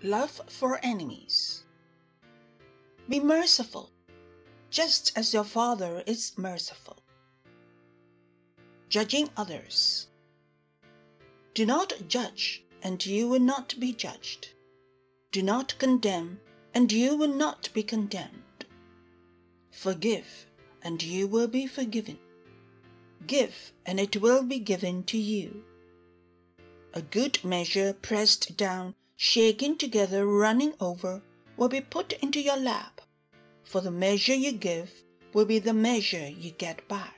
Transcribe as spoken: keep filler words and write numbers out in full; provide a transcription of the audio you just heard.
Love for enemies. Be merciful, just as your Father is merciful. Judging others. Do not judge, and you will not be judged. Do not condemn, and you will not be condemned. Forgive, and you will be forgiven. Give, and it will be given to you. A good measure, pressed down, shaken together, running over, will be put into your lap, for the measure you give will be the measure you get back.